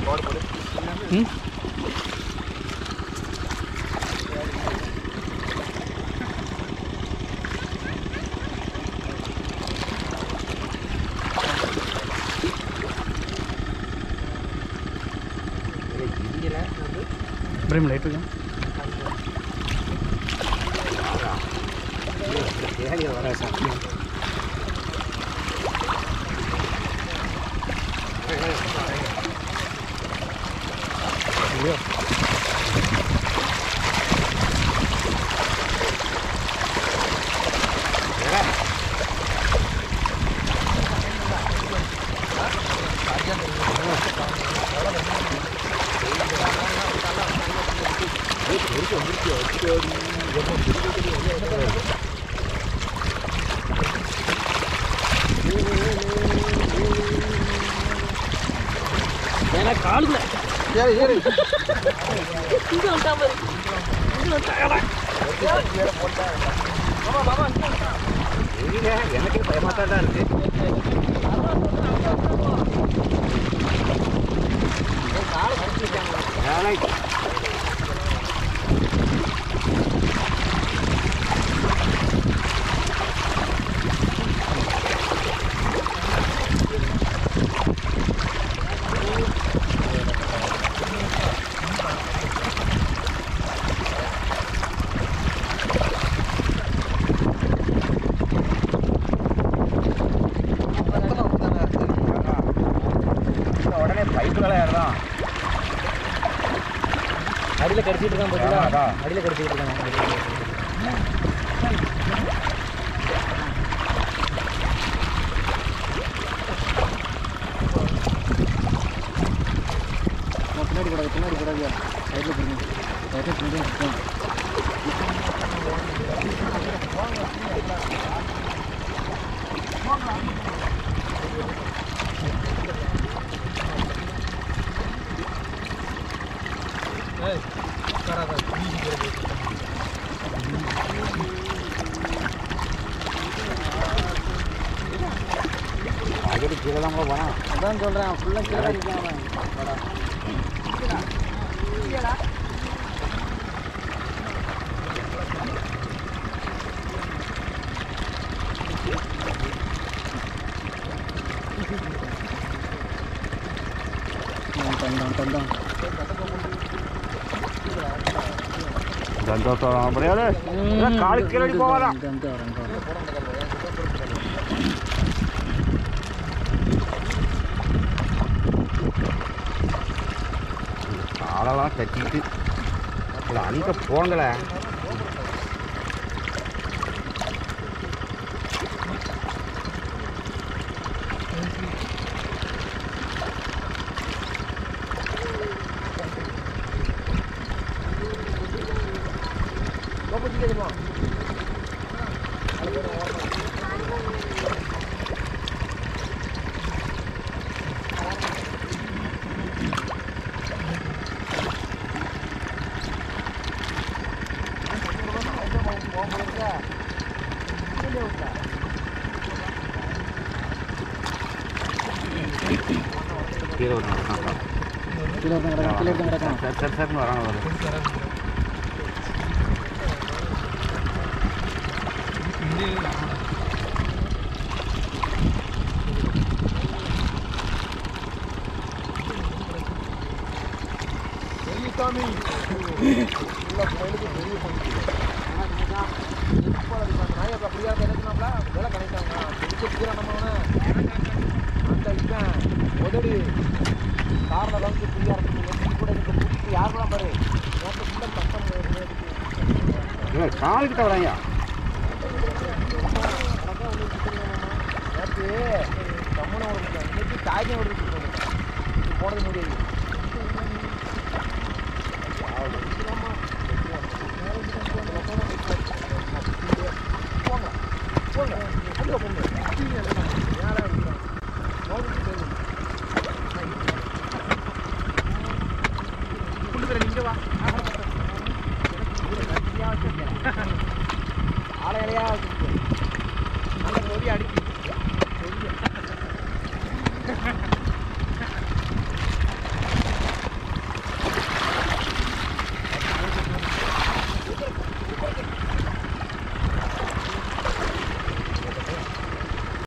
Brim light tu kan? Ya, orang sakit. காலுல சரி சரி இங்க வந்தா பாரு இங்க வந்தாடா வேற போட்டா மாமா மாமா இங்க எனக்கு பயமாட்டா இருக்கு கால கட்டிட்டாங்க நாளை அடியில கடிச்சிட்டு இருக்கான் பாத்தீங்களா அடியில கடிச்சிட்டு இருக்கான் பின்னாடி கூடாது சைட்ல போடுங்க சைட்ல போடுங்க கீழே தான் போகிறான் அதான் சொல்கிறேன் ஃபுல்லாக கீழே அடிக்கிறான் காலு கீழடி போவாதான் காலெல்லாம் தட்டிட்டு இல்லை அங்கே போங்கல சரி வராங்க காலுக்கிட்ட வராங்க போனது முடியாது ஆலையா